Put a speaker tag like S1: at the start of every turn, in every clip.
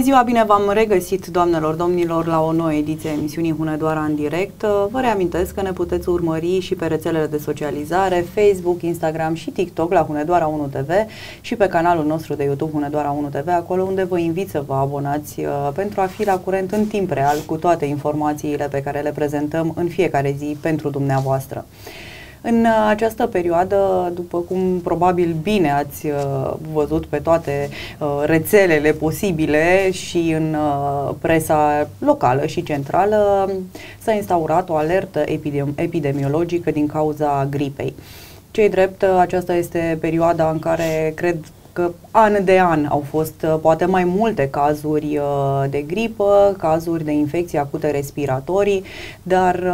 S1: ziua, bine v-am regăsit, doamnelor, domnilor, la o nouă ediție a emisiunii Hunedoara în direct. Vă reamintesc că ne puteți urmări și pe rețelele de socializare, Facebook, Instagram și TikTok la Hunedoara 1 TV și pe canalul nostru de YouTube Hunedoara 1 TV, acolo unde vă invit să vă abonați pentru a fi la curent în timp real cu toate informațiile pe care le prezentăm în fiecare zi pentru dumneavoastră. În această perioadă, după cum probabil bine ați văzut pe toate rețelele posibile și în presa locală și centrală, s-a instaurat o alertă epidemiologică din cauza gripei. Ce-i drept, aceasta este perioada în care cred că an de an au fost poate mai multe cazuri de gripă, cazuri de infecții acute respiratorii, dar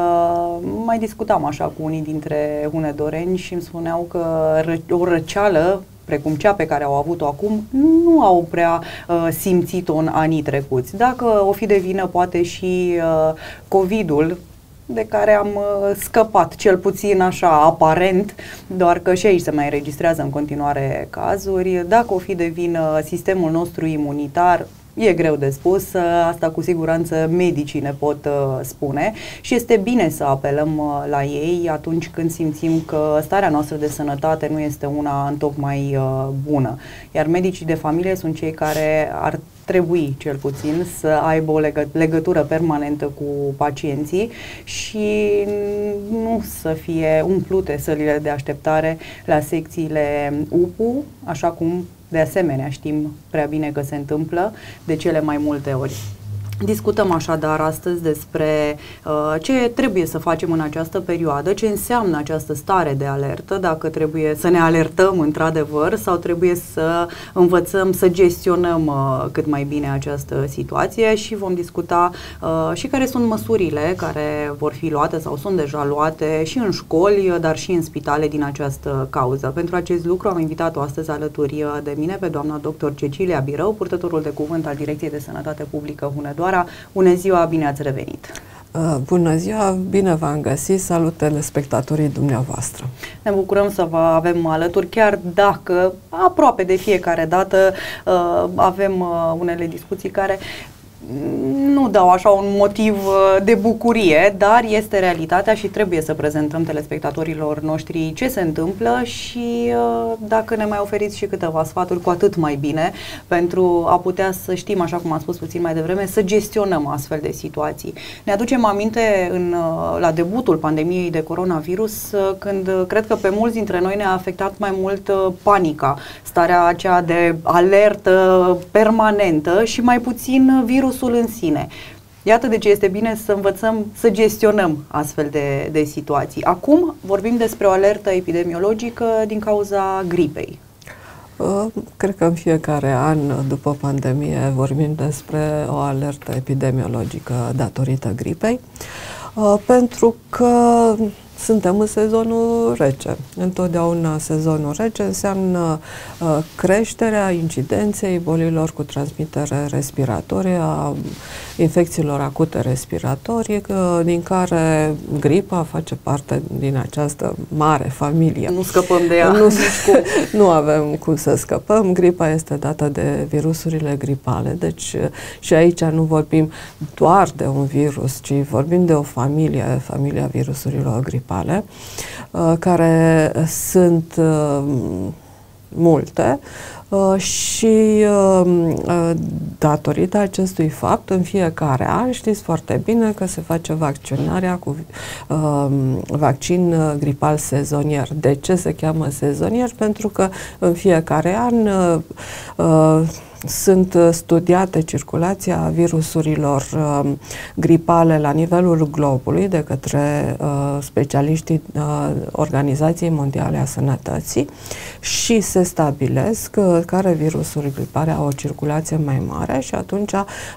S1: mai discutam așa cu unii dintre hunedoreni și îmi spuneau că o răceală precum cea pe care au avut-o acum, nu au prea simțit-o în anii trecuți. Dacă o fi de vină poate și COVID-ul, de care am scăpat, cel puțin așa aparent, doar că și aici se mai înregistrează în continuare cazuri. Dacă o fi de vină sistemul nostru imunitar, e greu de spus, asta cu siguranță medicii ne pot spune și este bine să apelăm la ei atunci când simțim că starea noastră de sănătate nu este una întocmai bună. Iar medicii de familie sunt cei care ar trebui cel puțin să aibă o legătură permanentă cu pacienții și nu să fie umplute sălile de așteptare la secțiile UPU, așa cum de asemenea știm prea bine că se întâmplă de cele mai multe ori. Discutăm așadar astăzi despre ce trebuie să facem în această perioadă, ce înseamnă această stare de alertă, dacă trebuie să ne alertăm într-adevăr sau trebuie să învățăm să gestionăm cât mai bine această situație și vom discuta și care sunt măsurile care vor fi luate sau sunt deja luate și în școli, dar și în spitale din această cauză. Pentru acest lucru am invitat-o astăzi alături de mine pe doamna dr. Cecilia Birău, purtătorul de cuvânt al Direcției de Sănătate Publică Hunedoara. Bună ziua, bine ați revenit!
S2: Bună ziua, bine v-am găsit, salut telespectatorii dumneavoastră!
S1: Ne bucurăm să vă avem alături, chiar dacă aproape de fiecare dată avem unele discuții care nu dau așa un motiv de bucurie, dar este realitatea și trebuie să prezentăm telespectatorilor noștri ce se întâmplă și dacă ne mai oferiți și câteva sfaturi, cu atât mai bine, pentru a putea să știm, așa cum am spus puțin mai devreme, să gestionăm astfel de situații. Ne aducem aminte la debutul pandemiei de coronavirus, când cred că pe mulți dintre noi ne-a afectat mai mult panica, starea aceea de alertă permanentă și mai puțin virusul în sine. Iată de ce este bine să învățăm să gestionăm astfel de situații. Acum vorbim despre o alertă epidemiologică din cauza gripei.
S2: Cred că în fiecare an după pandemie vorbim despre o alertă epidemiologică datorită gripei, pentru că suntem în sezonul rece. Întotdeauna sezonul rece înseamnă creșterea incidenței bolilor cu transmitere respiratorie, a infecțiilor acute respiratorii, din care gripa face parte din această mare familie.
S1: Nu scăpăm de ea.
S2: Nu avem cum să scăpăm. Gripa este dată de virusurile gripale. Deci și aici nu vorbim doar de un virus, ci vorbim de o familie, familia virusurilor gripale, care sunt multe și datorită acestui fapt, în fiecare an știți foarte bine că se face vaccinarea cu vaccin gripal sezonier. De ce se cheamă sezonier? Pentru că în fiecare an sunt studiate circulația virusurilor gripale la nivelul globului de către specialiștii Organizației Mondiale a Sănătății și se stabilesc care virusuri gripale au o circulație mai mare și atunci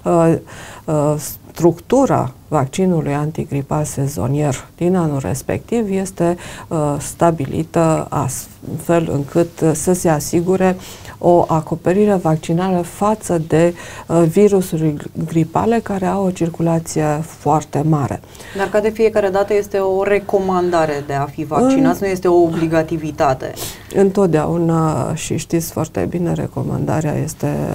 S2: structura vaccinului antigripal sezonier din anul respectiv este stabilită astfel încât să se asigure o acoperire vaccinală față de virusuri gripale care au o circulație foarte mare.
S1: Dar ca de fiecare dată este o recomandare de a fi vaccinați, nu este o obligativitate.
S2: Întotdeauna, și știți foarte bine, recomandarea este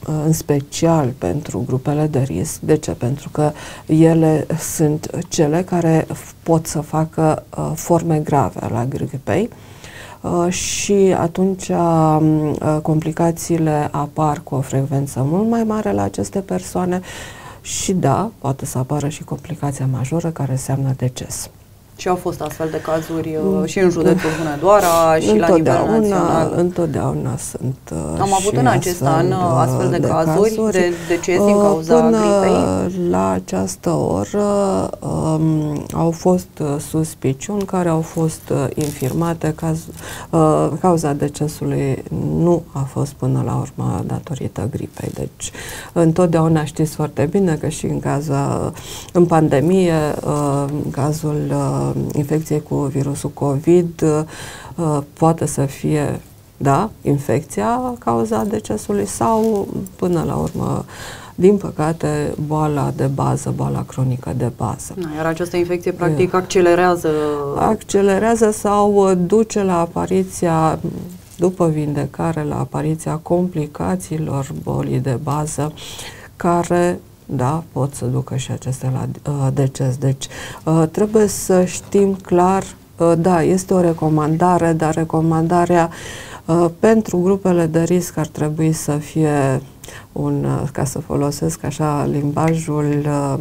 S2: în special pentru grupele de risc. De ce? Pentru că ele sunt cele care pot să facă forme grave la gripei și atunci complicațiile apar cu o frecvență mult mai mare la aceste persoane și da, poate să apară și complicația majoră care înseamnă deces.
S1: Și au fost astfel de cazuri și în județul Hunedoara și la nivel național?
S2: Întotdeauna sunt.
S1: Am avut în acest an astfel de cazuri de deces din cauza gripei?
S2: La această oră au fost suspiciuni care au fost infirmate. Cauza decesului nu a fost până la urmă datorită gripei. Deci întotdeauna știți foarte bine că și în pandemie, în cazul infecției cu virusul COVID, poate să fie, da, infecția cauza decesului sau, până la urmă, din păcate, boala de bază, boala cronică de bază.
S1: Iar această infecție, practic, accelerează
S2: sau duce la apariția, după vindecare, la apariția complicațiilor bolii de bază, care, da, pot să ducă și acestea la deces. Deci, trebuie să știm clar, da, este o recomandare, dar recomandarea pentru grupele de risc ar trebui să fie ca să folosesc așa limbajul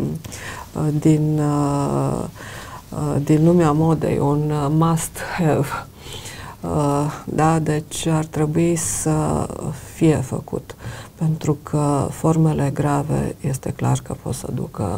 S2: din lumea modei, un must have. Da, deci ar trebui să fie făcut, pentru că formele grave este clar că pot să ducă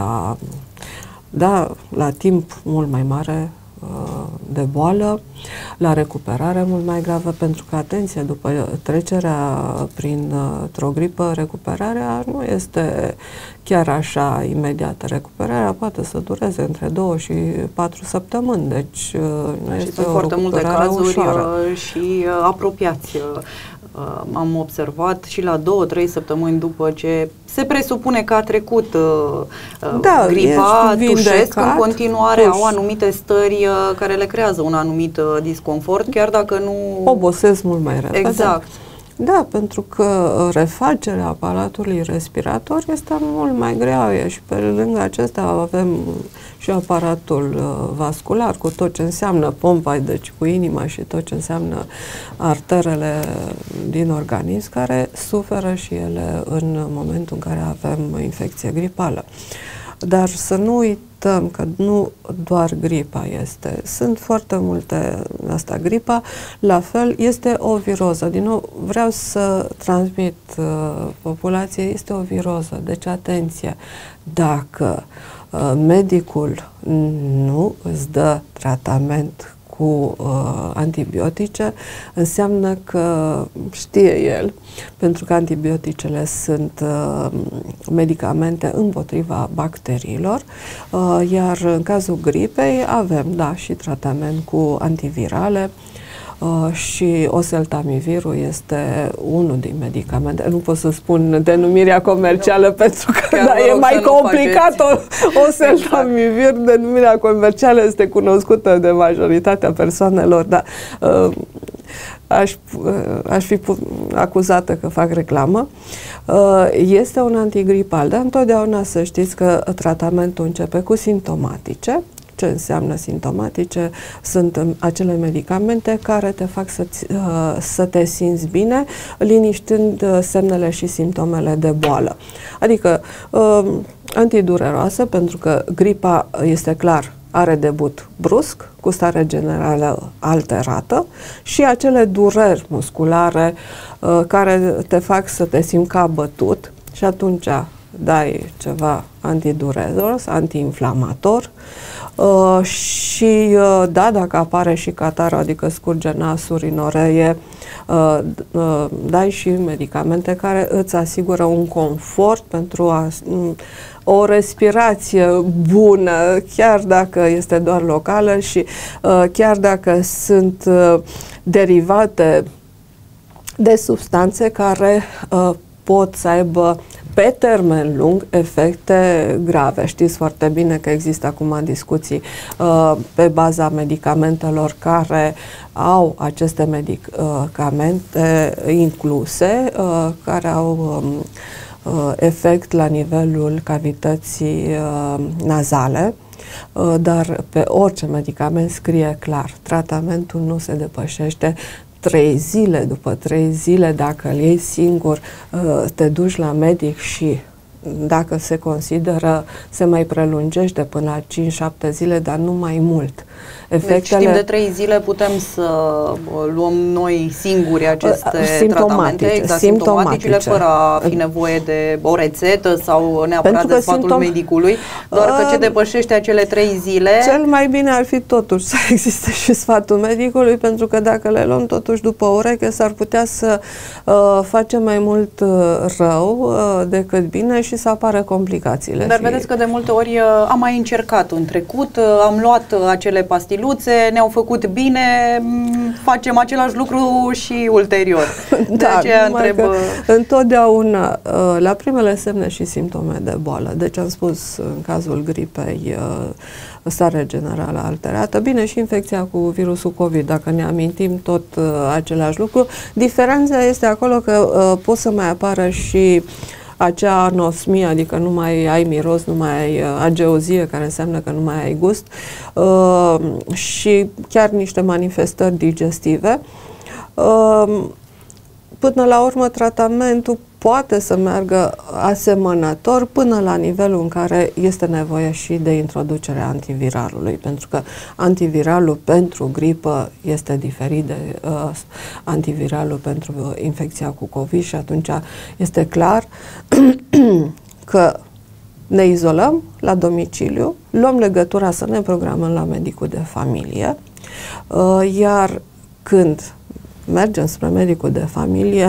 S2: la timp mult mai mare de boală, la recuperare mult mai gravă, pentru că, atenție, după trecerea printr-o gripă, recuperarea nu este chiar așa imediată. Recuperarea poate să dureze între 2 și 4 săptămâni, deci nu este o
S1: foarte multe cazuri
S2: ușoară.
S1: Și apropiați. Am observat și la 2-3 săptămâni după ce se presupune că a trecut gripa, tușesc în continuare, au anumite stări care le creează un anumit disconfort, chiar dacă nu...
S2: Obosesc mult mai repede.
S1: Exact.
S2: Da, pentru că refacerea aparatului respirator este mult mai grea și pe lângă acesta avem și aparatul vascular cu tot ce înseamnă pompa, deci cu inima și tot ce înseamnă arterele din organism, care suferă și ele în momentul în care avem infecție gripală. Dar să nu uităm că nu doar gripa este. Sunt foarte multe, gripa, la fel, este o viroză. Din nou, vreau să transmit populației, este o viroză. Deci, atenție, dacă medicul nu îți dă tratament cu antibiotice, înseamnă că știe el, pentru că antibioticele sunt medicamente împotriva bacteriilor, iar în cazul gripei avem, da, și tratament cu antivirale, și oseltamivirul este unul din medicamente. Nu pot să spun denumirea comercială pentru că e mai complicat. Oseltamivir, denumirea comercială este cunoscută de majoritatea persoanelor, dar aș fi acuzată că fac reclamă. Este un antigripal, dar întotdeauna să știți că tratamentul începe cu simptomatice. Ce înseamnă simptomatice? Sunt acele medicamente care te fac să te simți bine, liniștind semnele și simptomele de boală. Adică antidureroasă, pentru că gripa, este clar, are debut brusc, cu stare generală alterată, și acele dureri musculare care te fac să te simți ca bătut, și atunci dai ceva antidureros, antiinflamator, și da, dacă apare și catară, adică scurge nasul, rinoreie, dai și medicamente care îți asigură un confort pentru o respirație bună, chiar dacă este doar locală și chiar dacă sunt derivate de substanțe care pot să aibă pe termen lung efecte grave. Știți foarte bine că există acum discuții pe baza medicamentelor care au aceste medicamente incluse, care au efect la nivelul cavității nazale, dar pe orice medicament scrie clar, tratamentul nu se depășește 3 zile. După 3 zile, dacă îl iei singur, te duci la medic și dacă se consideră, se mai prelungește până la 5-7 zile, dar nu mai mult.
S1: Efectele... Deci timp de 3 zile putem să luăm noi singuri aceste tratamente, exact, simptomaticele, fără a fi nevoie de o rețetă sau neapărat de sfatul medicului, doar că ce depășește acele 3 zile...
S2: Cel mai bine ar fi totuși să existe și sfatul medicului, pentru că dacă le luăm totuși după ureche, s-ar putea să facem mai mult rău decât bine și să apară complicațiile.
S1: Dar vedeți că de multe ori am mai încercat în trecut, am luat acele pastiluțe, ne-au făcut bine, facem același lucru și ulterior. De aceea întreb...
S2: Întotdeauna, la primele semne și simptome de boală, deci am spus în cazul gripei, stare generală alterată, bine, și infecția cu virusul COVID, dacă ne amintim tot același lucru, diferența este acolo că pot să mai apară și acea anosmie, adică nu mai ai miros, nu mai ai ageuzie, care înseamnă că nu mai ai gust, și chiar niște manifestări digestive. Până la urmă, tratamentul poate să meargă asemănător până la nivelul în care este nevoie și de introducerea antiviralului, pentru că antiviralul pentru gripă este diferit de antiviralul pentru infecția cu COVID și atunci este clar că ne izolăm la domiciliu, luăm legătura să ne programăm la medicul de familie, iar când mergem spre medicul de familie,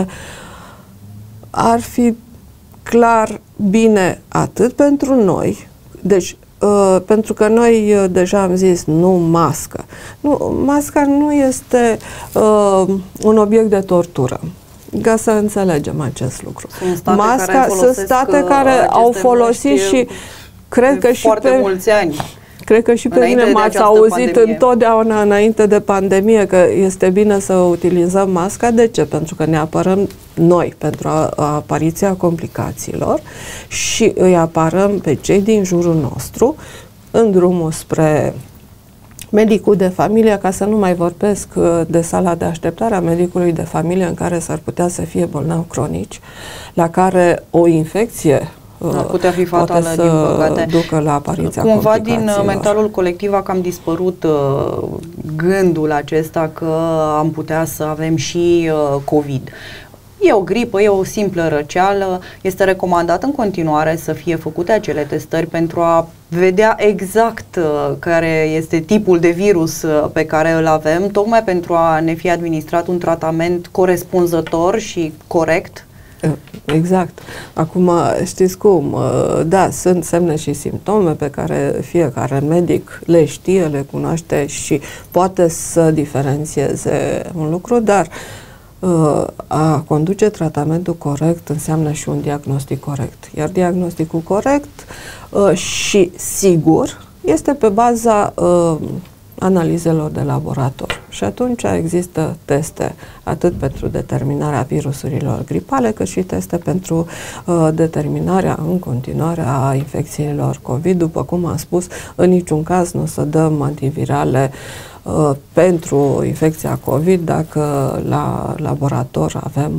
S2: ar fi clar bine atât pentru noi, deci pentru că noi deja am zis nu mască. Nu, masca nu este un obiect de tortură. Ca să înțelegem acest lucru. Sunt state care au folosit și cred că și
S1: foarte mulți ani.
S2: Cred că și pe mine m-ați auzit întotdeauna înainte de pandemie că este bine să utilizăm masca. De ce? Pentru că ne apărăm noi pentru apariția complicațiilor și îi apărăm pe cei din jurul nostru în drumul spre medicul de familie, ca să nu mai vorbesc de sala de așteptare a medicului de familie în care s-ar putea să fie bolnavi cronici, la care o infecție
S1: ar putea fi fatală, din păcate.
S2: Ducă la apariția
S1: cumva din mentalul colectiv a cam dispărut gândul acesta că am putea să avem și COVID. E o gripă, e o simplă răceală, este recomandat în continuare să fie făcute acele testări pentru a vedea exact care este tipul de virus pe care îl avem, tocmai pentru a ne fi administrat un tratament corespunzător și corect.
S2: Exact. Acum, știți cum, da, sunt semne și simptome pe care fiecare medic le știe, le cunoaște și poate să diferențieze un lucru, dar a conduce tratamentul corect înseamnă și un diagnostic corect. Iar diagnosticul corect și sigur este pe baza analizelor de laborator. Și atunci există teste atât pentru determinarea virusurilor gripale, cât și teste pentru determinarea în continuare a infecțiilor COVID. După cum am spus, în niciun caz nu o să dăm antivirale pentru infecția COVID dacă la laborator avem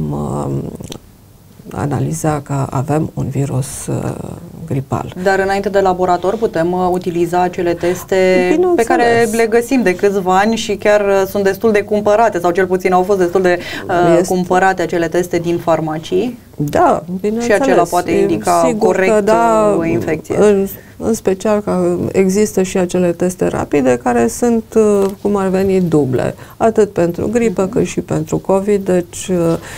S2: analiza că avem un virus gripal.
S1: Dar înainte de laborator putem utiliza acele teste pe care le găsim de câțiva ani și chiar sunt destul de cumpărate, sau cel puțin au fost destul de cumpărate acele teste din farmacii?
S2: Da, bineînțeles.
S1: Și acela poate indica corect o infecție.
S2: În special că există și acele teste rapide care sunt, cum ar veni, duble. Atât pentru gripă cât și pentru COVID, deci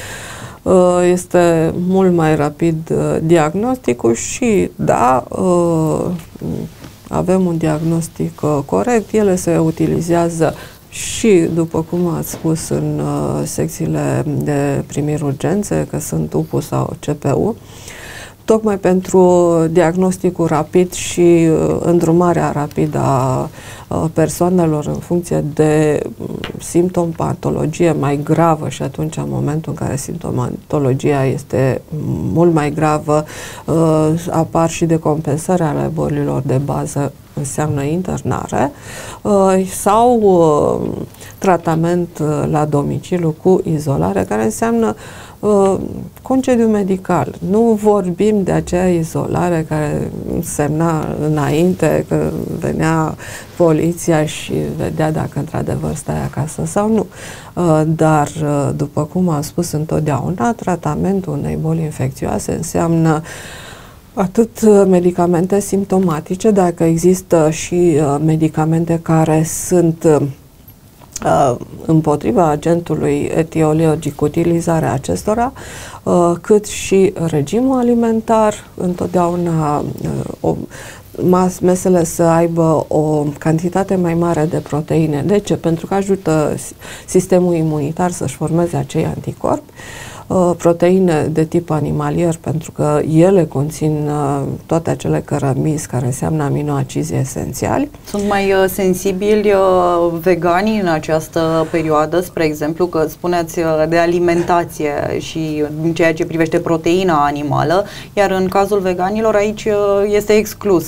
S2: este mult mai rapid diagnosticul și, da, avem un diagnostic corect, ele se utilizează și, după cum ați spus, în secțiile de primiri urgențe, că sunt UPU sau CPU, tocmai pentru diagnosticul rapid și îndrumarea rapidă a persoanelor în funcție de simptomatologie mai gravă, și atunci, în momentul în care simptomatologia este mult mai gravă, apar și decompensări ale bolilor de bază, înseamnă internare, sau tratament la domiciliu cu izolare, care înseamnă concediu medical. Nu vorbim de acea izolare care însemna înainte că venea poliția și vedea dacă într-adevăr stai acasă sau nu. Dar, după cum am spus întotdeauna, tratamentul unei boli infecțioase înseamnă atât medicamente simptomatice, dacă există și medicamente care sunt împotriva agentului etiologic, utilizarea acestora, cât și regimul alimentar, întotdeauna mesele să aibă o cantitate mai mare de proteine. De ce? Pentru că ajută sistemul imunitar să-și formeze acei anticorpi. Proteine de tip animalier, pentru că ele conțin toate acele cărămizi care înseamnă aminoacizi esențiali.
S1: Sunt mai sensibili veganii în această perioadă, spre exemplu, că spuneați de alimentație și în ceea ce privește proteina animală, iar în cazul veganilor aici este exclus.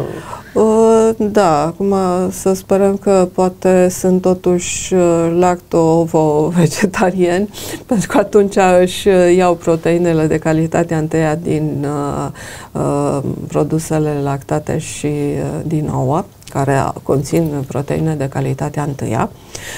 S2: Da, acum să sperăm că poate sunt totuși lacto-ovo-vegetariani, pentru că atunci își iau proteinele de calitate întâia din produsele lactate și din ouă, care conțin proteine de calitatea întâia.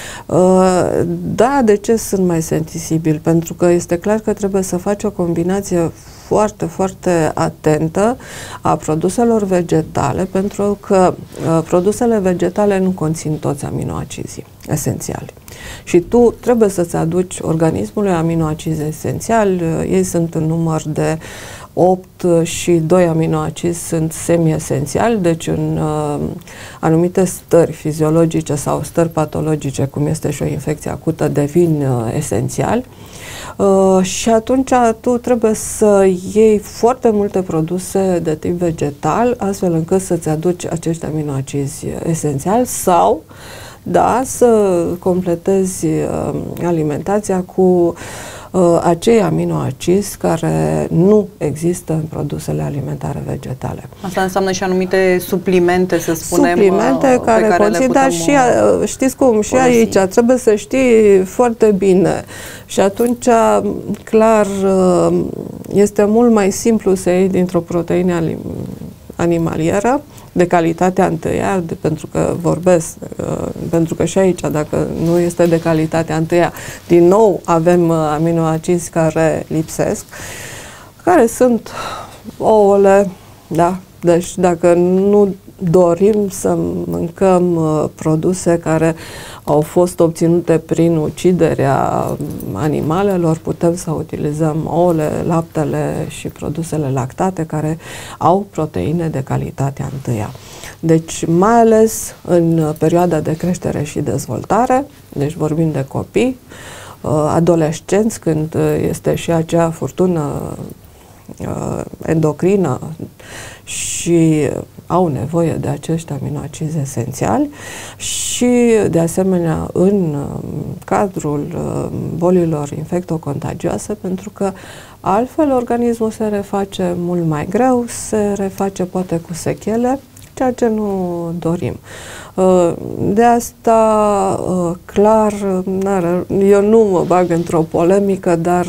S2: Da, de ce sunt mai sensibili? Pentru că este clar că trebuie să faci o combinație foarte, foarte atentă a produselor vegetale, pentru că produsele vegetale nu conțin toți aminoacizii esențiali. Și tu trebuie să-ți aduci organismului aminoacizi esențiali. Ei sunt în număr de 8 și 2 aminoacizi sunt semi-esențiali, deci în anumite stări fiziologice sau stări patologice, cum este și o infecție acută, devin esențiali. Și atunci tu trebuie să iei foarte multe produse de tip vegetal, astfel încât să-ți aduci acești aminoacizi esențiali sau, da, să completezi alimentația cu acei aminoacizi care nu există în produsele alimentare vegetale.
S1: Asta înseamnă și anumite suplimente, să spunem,
S2: suplimente care conțin, dar și, știți cum, și aici trebuie să știi foarte bine. Și atunci, clar, este mult mai simplu să iei dintr-o proteină animalieră de calitatea întâia, pentru că vorbesc, pentru că și aici, dacă nu este de calitatea întâia, din nou avem aminoacizi care lipsesc, care sunt ouăle, da? Deci dacă nu dorim să mâncăm produse care au fost obținute prin uciderea animalelor, putem să utilizăm ouăle, laptele și produsele lactate care au proteine de calitatea întâia. Deci, mai ales în perioada de creștere și dezvoltare, deci vorbim de copii, adolescenți, când este și acea furtună endocrină și au nevoie de acești aminoacizi esențiali și, de asemenea, în cadrul bolilor infectocontagioase, pentru că altfel organismul se reface mult mai greu, se reface poate cu sechele, ceea ce nu dorim. De asta, clar, eu nu mă bag într-o polemică, dar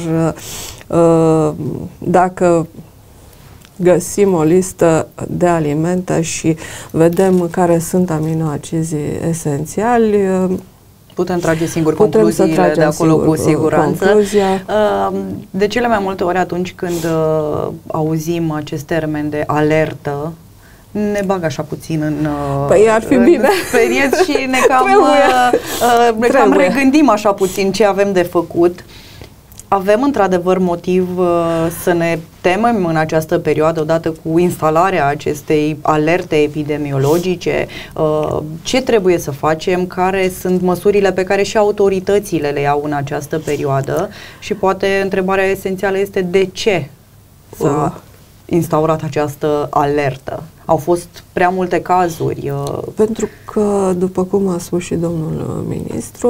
S2: dacă găsim o listă de alimente și vedem care sunt aminoacizii esențiali,
S1: putem trage singuri concluziile de acolo cu siguranță. De cele mai multe ori atunci când auzim acest termen de alertă, ne bag așa puțin în
S2: păi ar fi bine.
S1: Perieți și ne cam regândim așa puțin ce avem de făcut. Avem într-adevăr motiv să ne temem în această perioadă, odată cu instalarea acestei alerte epidemiologice, ce trebuie să facem, care sunt măsurile pe care și autoritățile le iau în această perioadă și poate întrebarea esențială este de ce s-a instaurat această alertă? Au fost prea multe cazuri?
S2: Pentru că, după cum a spus și domnul ministru,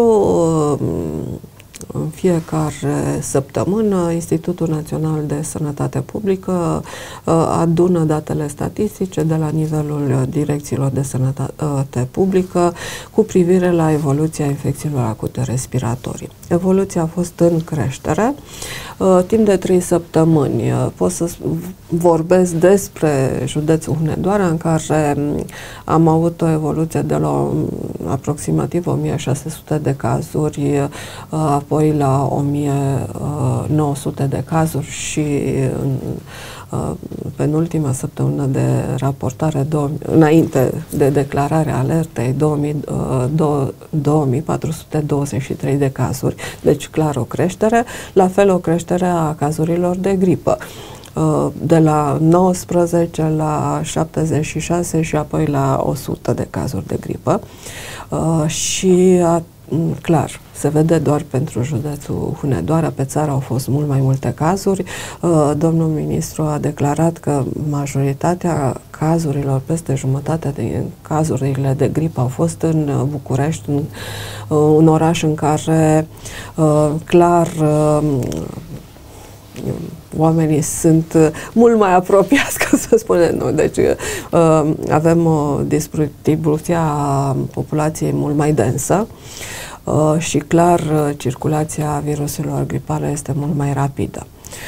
S2: în fiecare săptămână Institutul Național de Sănătate Publică adună datele statistice de la nivelul direcțiilor de sănătate publică cu privire la evoluția infecțiilor acute respiratorii. Evoluția a fost în creștere. Timp de 3 săptămâni pot să vorbesc despre județul Hunedoara, în care am avut o evoluție de la aproximativ 1600 de cazuri, apoi la 1900 de cazuri și în penultima săptămână de raportare, înainte de declararea alertei, 2423 de cazuri, deci clar o creștere, la fel o creștere a cazurilor de gripă, de la 19 la 76 și apoi la 100 de cazuri de gripă și clar, se vede doar pentru județul Hunedoara, pe țară au fost mult mai multe cazuri. Domnul ministru a declarat că majoritatea cazurilor, peste jumătate din cazurile de gripă au fost în București, un oraș în care clar oamenii sunt mult mai apropiați, ca să spunem noi. Deci avem o distribuție a populației mult mai densă și clar circulația viruselor gripale este mult mai rapidă.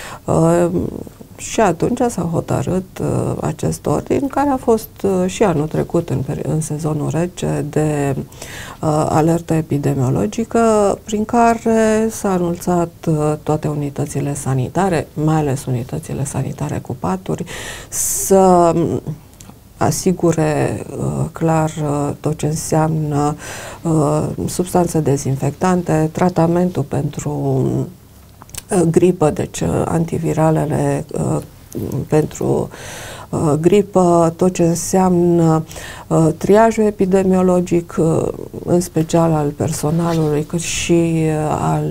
S2: Și atunci s-a hotărât acest ordin, care a fost și anul trecut în sezonul rece de alertă epidemiologică, prin care s-a anunțat toate unitățile sanitare, mai ales unitățile sanitare cu paturi, să asigure clar tot ce înseamnă substanțe dezinfectante, tratamentul pentru gripă, deci antiviralele pentru gripă, tot ce înseamnă triajul epidemiologic, în special al personalului, cât și al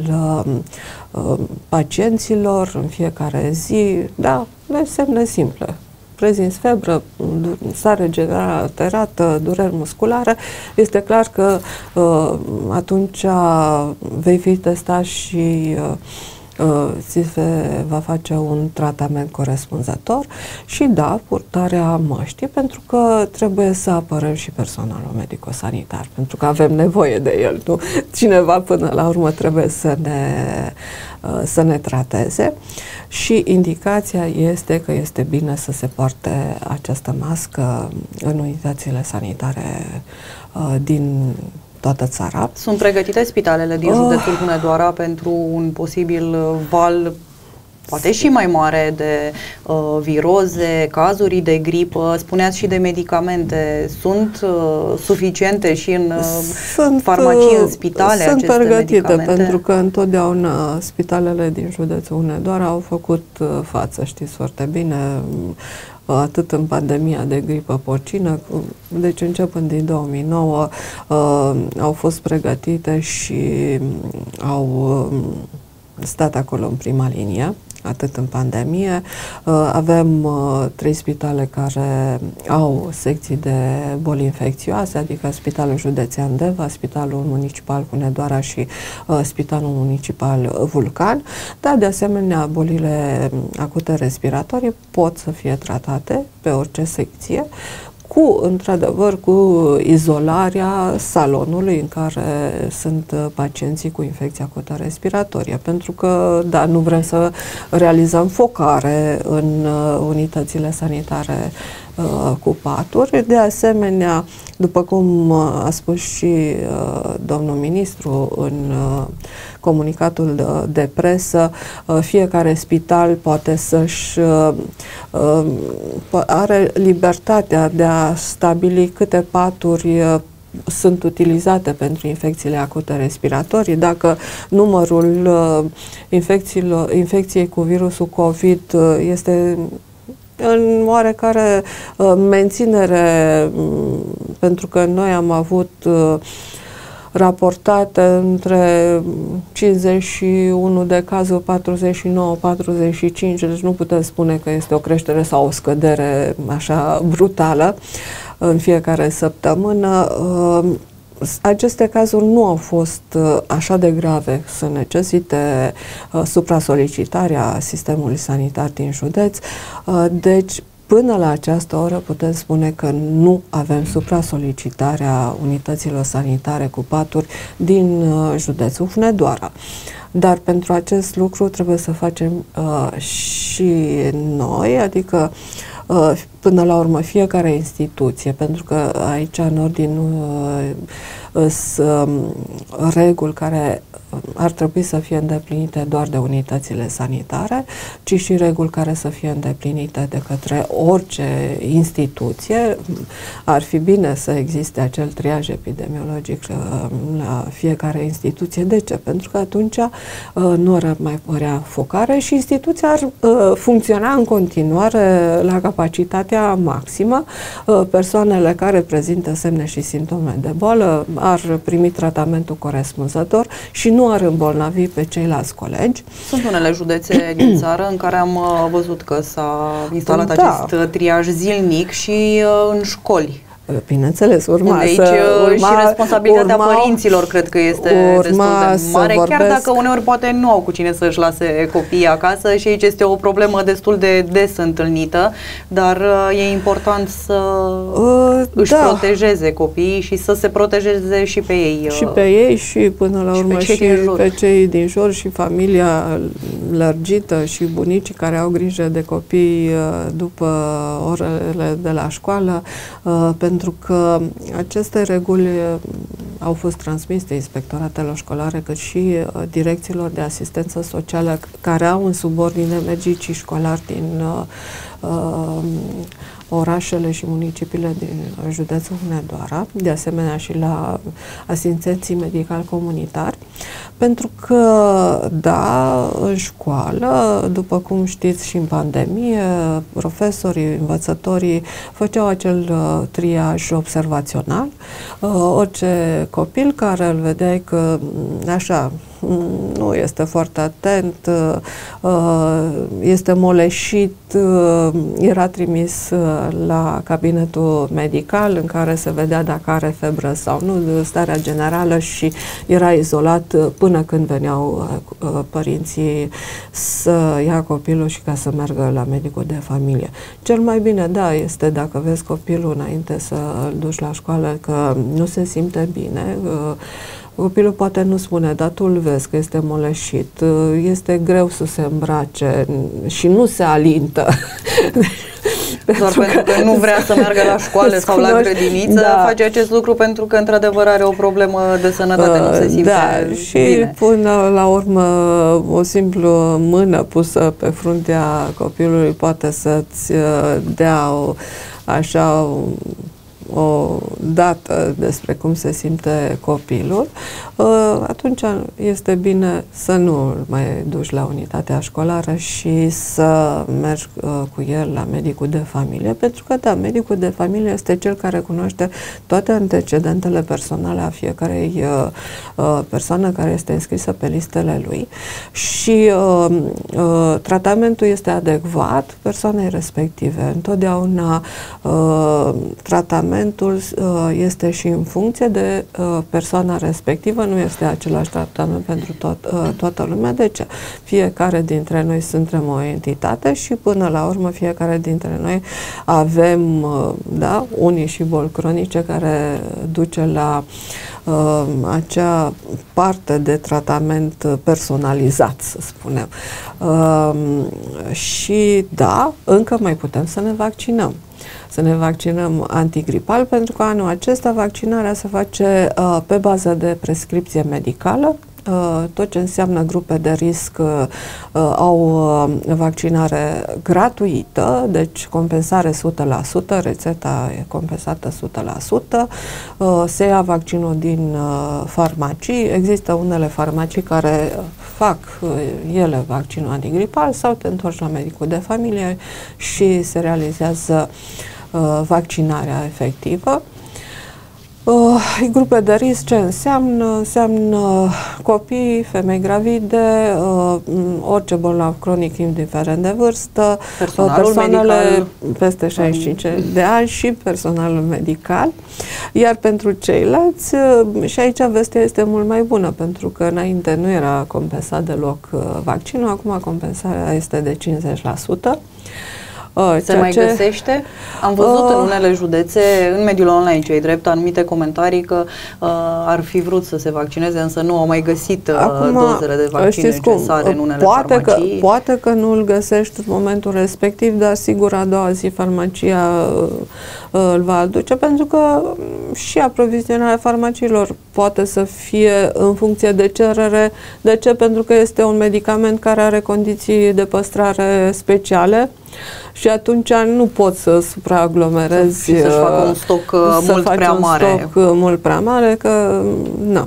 S2: pacienților în fiecare zi, da, de semne simple. Prezinți febră, stare generală alterată, dureri musculare, este clar că atunci vei fi testat și ți se va face un tratament corespunzător și da, purtarea măștii, pentru că trebuie să apărăm și personalul medico-sanitar, pentru că avem nevoie de el, nu? Cineva până la urmă trebuie să ne trateze și indicația este că este bine să se poarte această mască în unitățile sanitare din toată țara.
S1: Sunt pregătite spitalele din județul Hunedoara pentru un posibil val, poate și mai mare, de viroze, cazuri de gripă? Spuneați și de medicamente. Sunt suficiente și în farmacii, în spitale,
S2: sunt
S1: aceste
S2: pregătite,
S1: medicamente?
S2: pentru că întotdeauna spitalele din județul Hunedoara au făcut față, știți foarte bine, atât în pandemia de gripă porcină, deci începând din 2009 au fost pregătite și au stat acolo în prima linie, atât în pandemie. Avem 3 spitale care au secții de boli infecțioase, adică Spitalul Județean Deva, Spitalul Municipal Hunedoara și Spitalul Municipal Vulcan, dar de asemenea bolile acute respiratorii pot să fie tratate pe orice secție, într-adevăr, cu izolarea salonului în care sunt pacienții cu infecție acută respiratorie, pentru că, da, nu vrem să realizăm focare în unitățile sanitare cu paturi. De asemenea, după cum a spus și domnul ministru în comunicatul de presă, fiecare spital poate să-și are libertatea de a stabili câte paturi sunt utilizate pentru infecțiile acute respiratorii, dacă numărul infecției cu virusul COVID este în oarecare menținere, pentru că noi am avut raportate între 51 de cazuri, 49-45, deci nu putem spune că este o creștere sau o scădere așa brutală în fiecare săptămână. Aceste cazuri nu au fost așa de grave să necesite supra-solicitarea sistemului sanitar din județ, deci până la această oră putem spune că nu avem supra-solicitarea unităților sanitare cu paturi din județul Hunedoara. Dar pentru acest lucru trebuie să facem și noi, adică până la urmă fiecare instituție, pentru că aici în ordine sunt reguli care ar trebui să fie îndeplinite doar de unitățile sanitare, ci și reguli care să fie îndeplinite de către orice instituție. Ar fi bine să existe acel triaj epidemiologic la fiecare instituție. De ce? Pentru că atunci nu ar mai părea focare și instituția ar funcționa în continuare la capacitatea maximă. Persoanele care prezintă semne și simptome de boală ar primi tratamentul corespunzător și nu ar îmbolnăvi pe ceilalți colegi.
S1: Sunt unele județe din țară în care am văzut că s-a instalat acest triaj zilnic și în școli.
S2: Bineînțeles, urma
S1: și responsabilitatea părinților cred că este destul de mare, chiar dacă uneori poate nu au cu cine să-și lase copiii acasă și aici este o problemă destul de des întâlnită, dar e important să își protejeze copiii și să se protejeze și pe ei.
S2: Și pe ei și până la urmă și pe cei din jur și familia lărgită și bunicii care au grijă de copii după orele de la școală, pentru că aceste reguli au fost transmise inspectoratelor școlare, cât și direcțiilor de asistență socială care au în subordine medicii școlari din orașele și municipiile din județul Hunedoara, de asemenea și la asistenții medical comunitari, pentru că, da, în școală, după cum știți și în pandemie, profesorii, învățătorii făceau acel triaj observațional. Orice copil care îl vedeai că, așa, nu este foarte atent, este moleșit, era trimis la cabinetul medical în care se vedea dacă are febră sau nu, starea generală, și era izolat până când veneau părinții să ia copilul și ca să meargă la medicul de familie. Cel mai bine, da, este dacă vezi copilul înainte să îl duci la școală că nu se simte bine, copilul poate nu spune, dar tu îl vezi că este moleșit, este greu să se îmbrace și nu se alintă.
S1: Doar pentru că nu vrea să meargă la școală sau la grădiniță, da, face acest lucru pentru că într-adevăr are o problemă de sănătate, nu se simte
S2: și
S1: bine.
S2: Până la urmă o simplă mână pusă pe fruntea copilului poate să-ți dea o dată despre cum se simte copilul, atunci este bine să nu mai duci la unitatea școlară și să mergi cu el la medicul de familie, pentru că, da, medicul de familie este cel care cunoaște toate antecedentele personale a fiecarei persoană care este înscrisă pe listele lui și tratamentul este adecvat persoanei respective. Întotdeauna tratamentul este și în funcție de persoana respectivă, nu este același tratament pentru toată lumea. De ce? Fiecare dintre noi suntem o entitate și până la urmă fiecare dintre noi avem, da, unii și boli cronice care duce la acea parte de tratament personalizat, să spunem. Și da, încă mai putem să ne vaccinăm. Să ne vaccinăm antigripal, pentru că anul acesta vaccinarea se face pe bază de prescripție medicală, tot ce înseamnă grupe de risc au vaccinare gratuită, deci compensare 100%, rețeta e compensată 100%, se ia vaccinul din farmacii, există unele farmacii care fac ele vaccinul antigripal sau te întorci la medicul de familie și se realizează vaccinarea efectivă. Grupe de risc ce înseamnă? Înseamnă copii, femei gravide, orice bolnav cronic indiferent de vârstă, persoanele medical peste 65 de ani și personalul medical. Iar pentru ceilalți, și aici vestea este mult mai bună, pentru că înainte nu era compensat deloc vaccinul, acum compensarea este de 50%.
S1: Se mai găsește? Am văzut în unele județe, în mediul online, cei drept, anumite comentarii că ar fi vrut să se vaccineze, însă nu au mai găsit dozele de vaccin necesare în unele farmacii.
S2: Poate că nu îl găsești în momentul respectiv, dar sigur a doua zi farmacia îl va aduce, pentru că și aprovizionarea farmaciilor poate să fie în funcție de cerere. De ce? Pentru că este un medicament care are condiții de păstrare speciale și atunci nu poți să supraaglomerezi
S1: și să-și facă un stoc
S2: mult prea mare, că nu.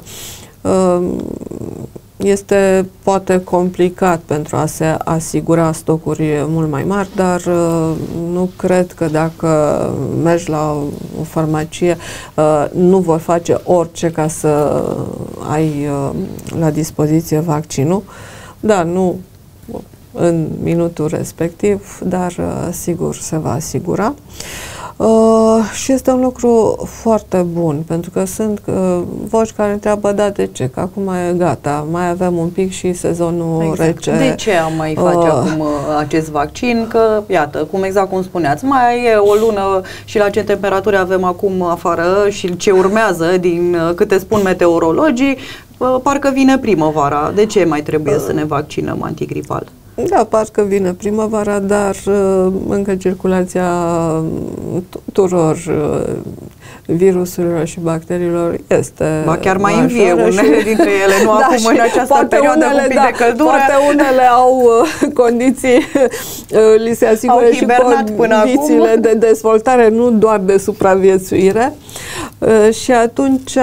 S2: Este poate complicat pentru a se asigura stocuri mult mai mari, dar nu cred că dacă mergi la o farmacie nu vor face orice ca să ai la dispoziție vaccinul. Da, nu în minutul respectiv, dar sigur se va asigura. Și este un lucru foarte bun, pentru că sunt voci care întreabă, da, de ce? Că acum e gata, mai avem un pic și sezonul rece.
S1: De ce am mai face acum acest vaccin? Că, iată, exact cum spuneați, mai e o lună și la ce temperaturi avem acum afară și ce urmează, din câte spun meteorologii, parcă vine primăvara. De ce mai trebuie să ne vaccinăm antigripal?
S2: Da, parcă vine primăvara, dar încă circulația tuturor virusurilor și bacteriilor este
S1: chiar mai învie unele dintre ele, nu da, acum în această perioadă cu pic de căldură.
S2: Poate unele au condiții, li se asigură și condițiile de dezvoltare, nu doar de supraviețuire. Și atunci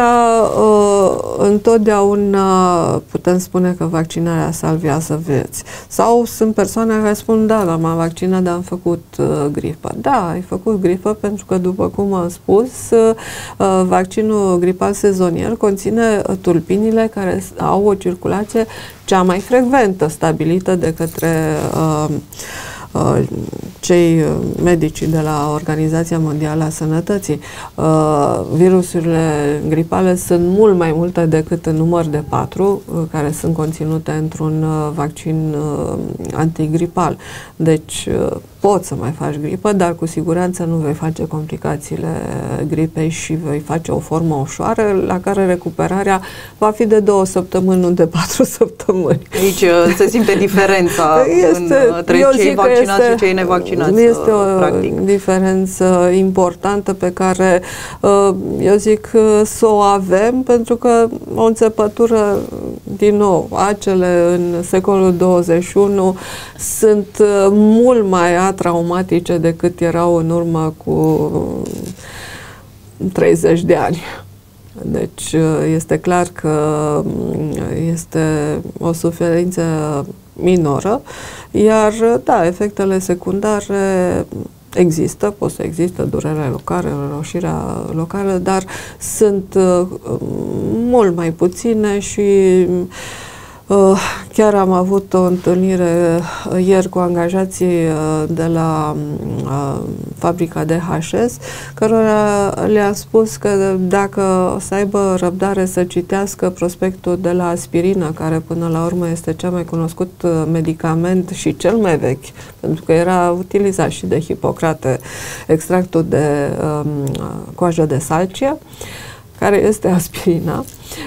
S2: întotdeauna putem spune că vaccinarea salvează vieți. Sau sunt persoane care spun, da, m-am vaccinat, dar am făcut gripă. Da, ai făcut gripă pentru că, după cum am spus, vaccinul gripal sezonier conține tulpinile care au o circulație cea mai frecventă, stabilită de către cei medici de la Organizația Mondială a Sănătății. Virusurile gripale sunt mult mai multe decât în număr de 4 care sunt conținute într-un vaccin antigripal. Deci poți să mai faci gripă, dar cu siguranță nu vei face complicațiile gripei și vei face o formă ușoară la care recuperarea va fi de 2 săptămâni, nu de 4 săptămâni.
S1: Aici se simte diferența între cei vaccinați și cei nevaccinați.
S2: Este o diferență importantă pe care eu zic să o avem, pentru că o înțepătură, din nou, acele în secolul 21 sunt mult mai traumatice decât erau în urmă cu 30 de ani. Deci este clar că este o suferință minoră, iar da, efectele secundare există, pot să existe durerea locală, roșirea locală, dar sunt mult mai puține și chiar am avut o întâlnire ieri cu angajații de la fabrica DHS, cărora le-a spus că dacă o să aibă răbdare să citească prospectul de la aspirină, care până la urmă este cel mai cunoscut medicament și cel mai vechi, pentru că era utilizat și de Hipocrate, extractul de coajă de salcie, care este aspirina,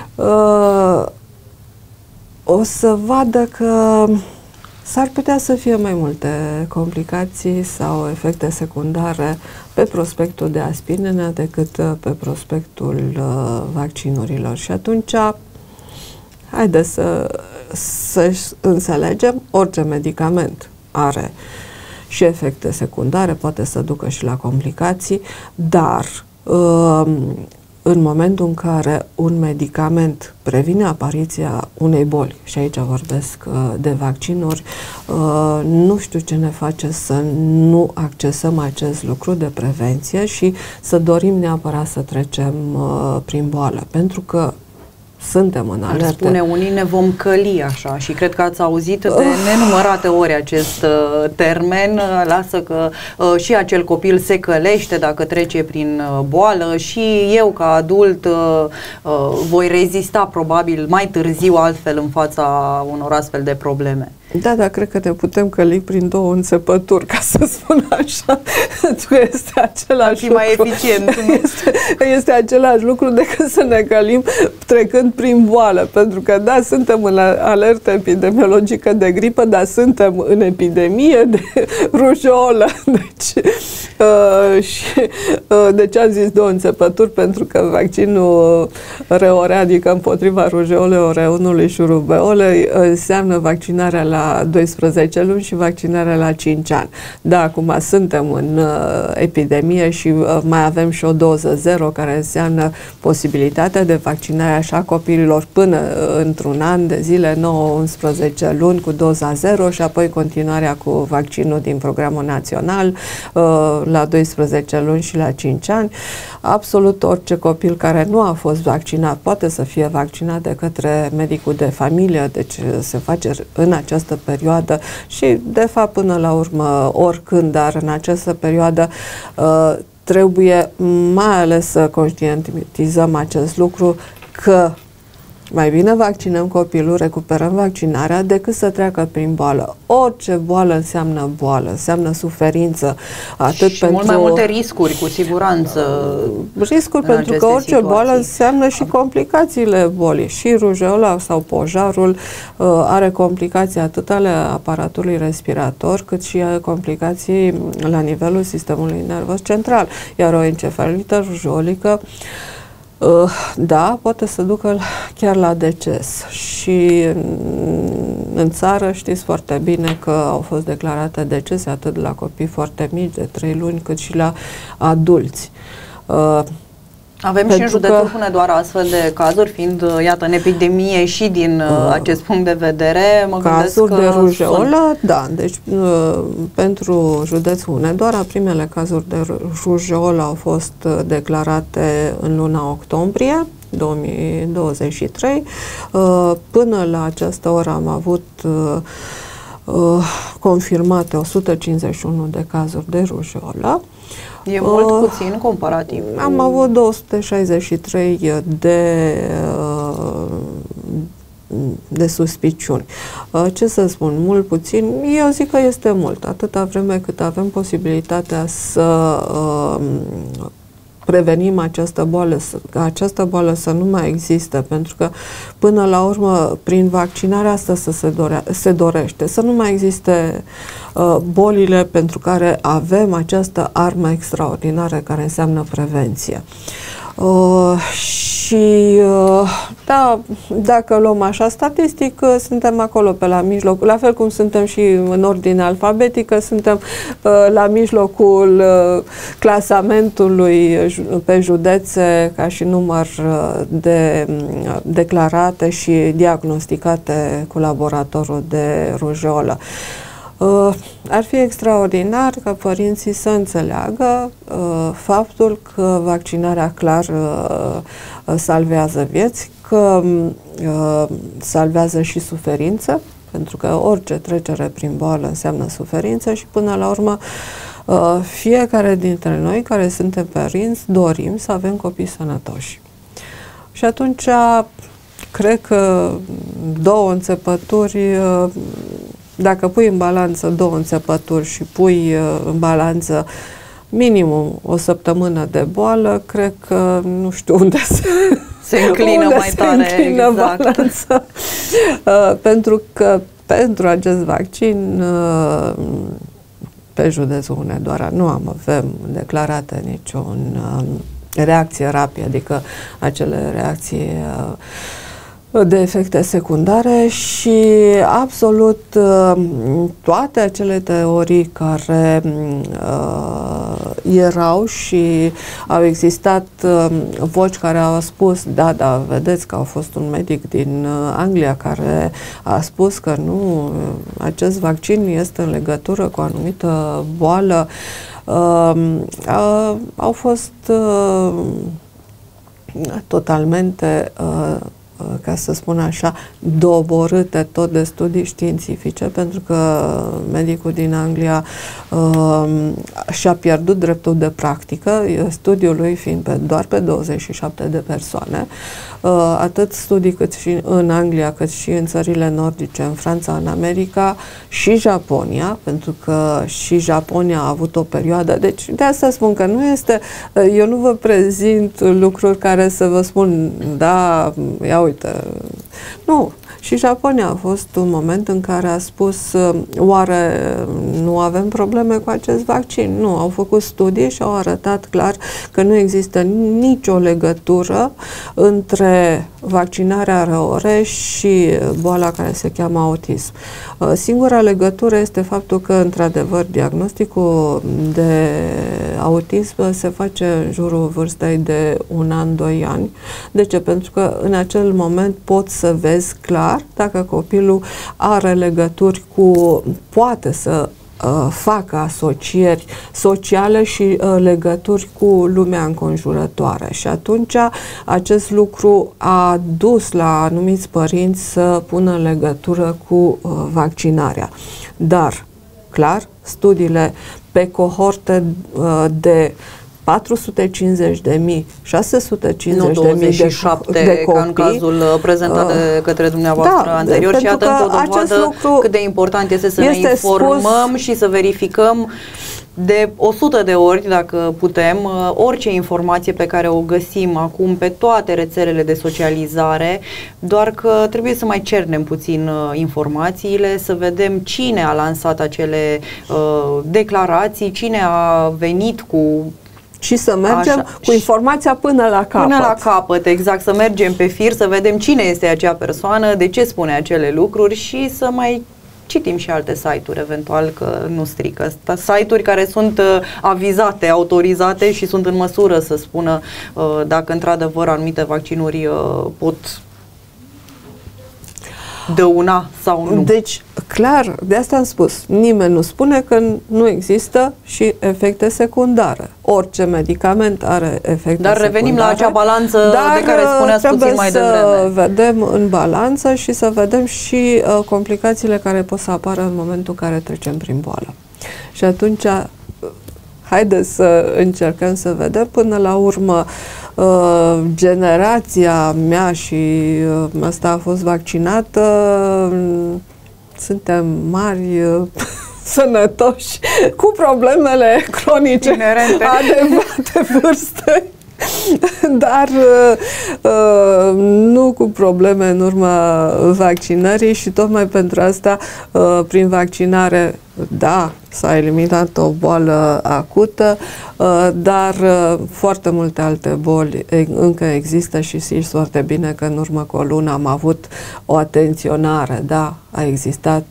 S2: o să vadă că s-ar putea să fie mai multe complicații sau efecte secundare pe prospectul de aspirină decât pe prospectul vaccinurilor. Și atunci, haideți să înțelegem, orice medicament are și efecte secundare, poate să ducă și la complicații, dar în momentul în care un medicament previne apariția unei boli, și aici vorbesc de vaccinuri, nu știu ce ne face să nu accesăm acest lucru de prevenție și să dorim neapărat să trecem prin boală, pentru că suntem în alertă.
S1: Spune unii, ne vom căli așa, și cred că ați auzit de nenumărate ori acest termen. Lasă că și acel copil se călește dacă trece prin boală și eu ca adult voi rezista probabil mai târziu altfel în fața unor astfel de probleme.
S2: Da, dar cred că ne putem căli prin două înțepături, ca să spun așa. Este același lucru.
S1: Mai eficient.
S2: Este același lucru decât să ne călim trecând prin boală, pentru că da, suntem în alertă epidemiologică de gripă, dar suntem în epidemie de rujeolă. Deci, de ce am zis două înțepături? Pentru că vaccinul Reorea, adică împotriva rujeolei, oreunului și rubeolei, înseamnă vaccinarea la 12 luni și vaccinarea la 5 ani. Da, acum suntem în epidemie și mai avem și o doză zero, care înseamnă posibilitatea de vaccinare așa copiilor până într-un an de zile, 9-11 luni cu doza zero și apoi continuarea cu vaccinul din programul național la 12 luni și la 5 ani. Absolut orice copil care nu a fost vaccinat poate să fie vaccinat de către medicul de familie, deci se face în această perioadă și de fapt până la urmă oricând, dar în această perioadă trebuie mai ales să conștientizăm acest lucru, că mai bine vaccinăm copilul, recuperăm vaccinarea, decât să treacă prin boală. Orice boală înseamnă suferință. Atât
S1: și
S2: pentru
S1: mult mai multe riscuri, cu siguranță.
S2: Riscuri, pentru că orice situații. Boală înseamnă și complicațiile bolii. Și rujeola sau pojarul are complicații atât ale aparatului respirator, cât și complicații la nivelul sistemului nervos central. Iar o encefalită rujeolică da, poate să ducă chiar la deces. Și în țară știți foarte bine că au fost declarate decese atât la copii foarte mici, de 3 luni, cât și la adulți.
S1: Avem și în județul Hunedoara astfel de cazuri, fiind, iată, în epidemie și din acest punct de vedere.
S2: Cazuri de rujeolă, da. Deci, pentru județul Hunedoara, primele cazuri de rujeolă au fost declarate în luna octombrie 2023. Până la această oră am avut confirmate 151 de cazuri de rujeolă.
S1: E mult puțin comparativ.
S2: Am avut 263 de suspiciuni. Ce să spun, mult puțin? Eu zic că este mult, atâta vreme cât avem posibilitatea să prevenim această boală, ca această boală să nu mai existe, pentru că până la urmă prin vaccinarea asta se dorește să nu mai existe bolile pentru care avem această armă extraordinară care înseamnă prevenție. Și da, dacă luăm așa statistic, suntem acolo pe la mijloc, la fel cum suntem și în ordine alfabetică, suntem la mijlocul clasamentului pe județe ca și număr de declarate și diagnosticate cu laboratorul de rujeolă. Ar fi extraordinar ca părinții să înțeleagă faptul că vaccinarea clar salvează vieți, că salvează și suferință, pentru că orice trecere prin boală înseamnă suferință și până la urmă fiecare dintre noi care suntem părinți dorim să avem copii sănătoși. Și atunci cred că două înțepături, dacă pui în balanță două înțepături și pui în balanță minimum o săptămână de boală, cred că nu știu unde
S1: se înclină mai tare, exact.
S2: Balanța. Pentru că pentru acest vaccin pe județul Hunedoara nu avem declarate niciun reacție rapidă, adică acele reacții de efecte secundare și absolut toate acele teorii care erau și au existat voci care au spus, da, vedeți că a fost un medic din Anglia care a spus că nu, acest vaccin este în legătură cu o anumită boală, au fost totalmente ca să spun așa, doborâte tot de studii științifice, pentru că medicul din Anglia și-a pierdut dreptul de practică, studiul lui fiind doar pe 27 de persoane, atât studii cât și în Anglia, cât și în țările nordice, în Franța, în America și Japonia, pentru că și Japonia a avut o perioadă, deci de asta spun că nu este, eu nu vă prezint lucruri care să vă spun, da, ia uite, nu. Și Japonia a fost un moment în care a spus, oare nu avem probleme cu acest vaccin? Nu, au făcut studii și au arătat clar că nu există nicio legătură între vaccinarea ROR și boala care se cheamă autism. Singura legătură este faptul că, într-adevăr, diagnosticul de autism se face în jurul vârstei de 1 an, 2 ani. De ce? Pentru că în acel moment poți să vezi clar dacă copilul are legături cu, poate să facă asocieri sociale și legături cu lumea înconjurătoare. Și atunci acest lucru a dus la anumiți părinți să pună în legătură cu vaccinarea. Dar, clar, studiile pe cohorte de 450.000, 650.000
S1: nu 27
S2: de copii,
S1: ca în cazul prezentat de către dumneavoastră anterior, și iată o dovadă cât de important este să ne informăm și să verificăm de 100 de ori, dacă putem, orice informație pe care o găsim acum pe toate rețelele de socializare, doar că trebuie să mai cernem puțin informațiile, să vedem cine a lansat acele declarații, cine a venit cu...
S2: Și să mergem cu informația până la capăt.
S1: Până la capăt, exact, să mergem pe fir, să vedem cine este acea persoană, de ce spune acele lucruri și să mai citim și alte site-uri, eventual, că nu strică. Site-uri care sunt avizate, autorizate și sunt în măsură să spună dacă într-adevăr anumite vaccinuri pot dăuna sau nu.
S2: Deci, clar, de asta am spus, nimeni nu spune că nu există și efecte secundare. Orice medicament are efecte secundare.
S1: Dar revenim la acea balanță de care spuneați puțin mai devreme.
S2: Să vedem în balanță și să vedem și complicațiile care pot să apară în momentul în care trecem prin boală. Și atunci, haideți să încercăm să vedem până la urmă generația mea și asta a fost vaccinată, suntem mari, sănătoși, cu problemele cronice adevărate vârste, dar nu cu probleme în urma vaccinării și tocmai pentru asta, prin vaccinare, da, s-a eliminat o boală acută, dar foarte multe alte boli încă există și știți foarte bine că în urmă cu o lună am avut o atenționare, da, a existat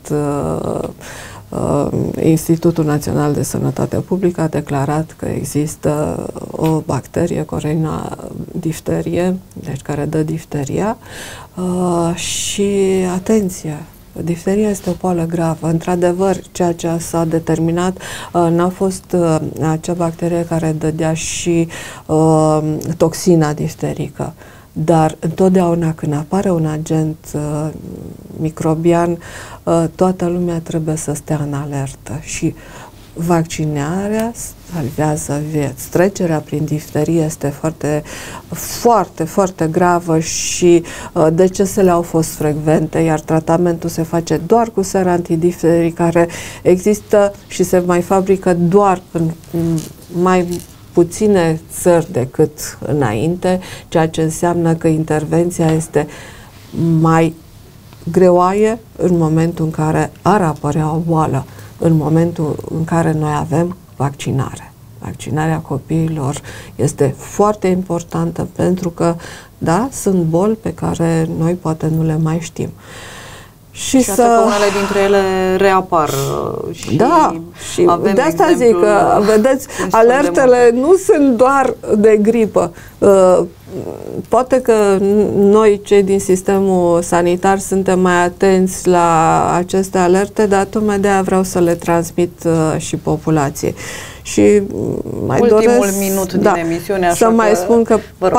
S2: Institutul Național de Sănătate Publică a declarat că există o bacterie, Coreina difterie, deci care dă difteria, și atenție, difteria este o boală gravă. Într-adevăr, ceea ce s-a determinat n-a fost acea bacterie care dădea și toxina difterică. Dar întotdeauna când apare un agent microbian, toată lumea trebuie să stea în alertă și vaccinarea salvează vieți. Trecerea prin difterie este foarte, foarte, foarte gravă și decesele au fost frecvente, iar tratamentul se face doar cu ser antidifteric, care există și se mai fabrică doar în mai puține țări decât înainte, ceea ce înseamnă că intervenția este mai greoaie în momentul în care ar apărea o boală, în momentul în care noi avem vaccinare. vaccinarea copiilor este foarte importantă pentru că, da, sunt boli pe care noi poate nu le mai știm.
S1: Și că unele dintre ele reapar. Și
S2: da, și de asta zic că, vedeți, alertele nu sunt doar de gripă. Poate că noi, cei din sistemul sanitar, suntem mai atenți la aceste alerte, dar tocmai de aia vreau să le transmit și populației. Și mai
S1: ultimul minut din emisiune, așa
S2: să mai spun că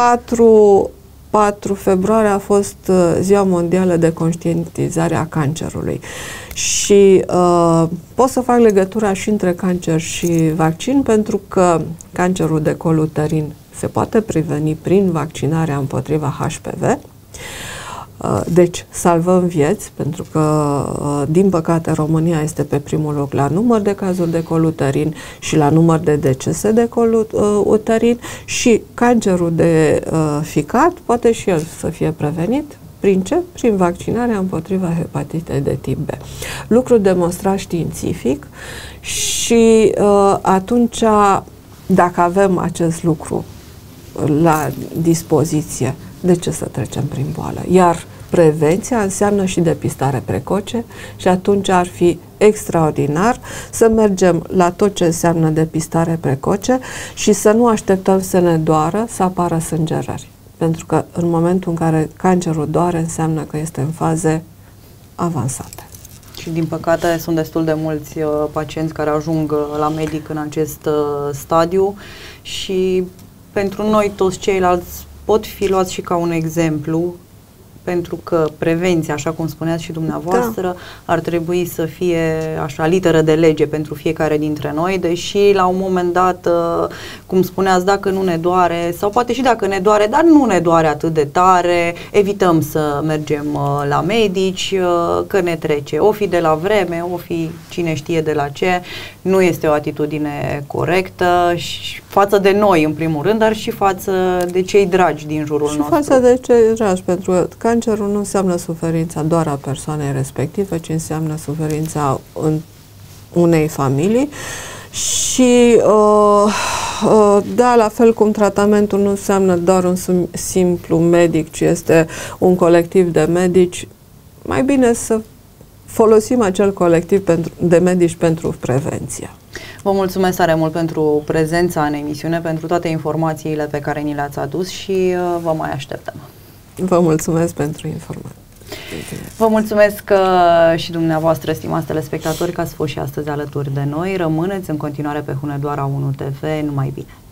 S2: 4 februarie a fost Ziua Mondială de Conștientizare a Cancerului și pot să fac legătura și între cancer și vaccin, pentru că cancerul de col uterin se poate preveni prin vaccinarea împotriva HPV. Deci salvăm vieți, pentru că din păcate România este pe primul loc la număr de cazuri de col uterin și la număr de decese de col uterin, și cancerul de ficat poate și el să fie prevenit. Prin ce? Prin vaccinarea împotriva hepatitei de tip B. Lucru demonstrat științific și atunci, dacă avem acest lucru la dispoziție, de ce să trecem prin boală? Iar prevenția înseamnă și depistare precoce și atunci ar fi extraordinar să mergem la tot ce înseamnă depistare precoce și să nu așteptăm să ne doară, să apară sângerări. Pentru că în momentul în care cancerul doare, înseamnă că este în faze avansate.
S1: Și din păcate sunt destul de mulți pacienți care ajung la medic în acest stadiu și pentru noi toți ceilalți pot fi luați și ca un exemplu, pentru că prevenția, așa cum spuneați și dumneavoastră, ar trebui să fie așa literă de lege pentru fiecare dintre noi, deși la un moment dat, cum spuneați, dacă nu ne doare, sau poate și dacă ne doare, dar nu ne doare atât de tare, evităm să mergem la medici, că ne trece. O fi de la vreme, o fi cine știe de la ce, nu este o atitudine corectă și față de noi, în primul rând, dar și față de cei dragi din jurul nostru.
S2: Și față de cei dragi, pentru că cancerul nu înseamnă suferința doar a persoanei respective, ci înseamnă suferința în unei familii și da, la fel cum tratamentul nu înseamnă doar un simplu medic, ci este un colectiv de medici, mai bine să folosim acel colectiv de medici pentru prevenție.
S1: Vă mulțumesc tare mult pentru prezența în emisiune, pentru toate informațiile pe care ni le-ați adus și vă mai așteptăm.
S2: Vă mulțumesc pentru informații.
S1: Vă mulțumesc și dumneavoastră, stimați telespectatori, că ați fost și astăzi alături de noi. Rămâneți în continuare pe Hunedoara 1 TV. Numai bine!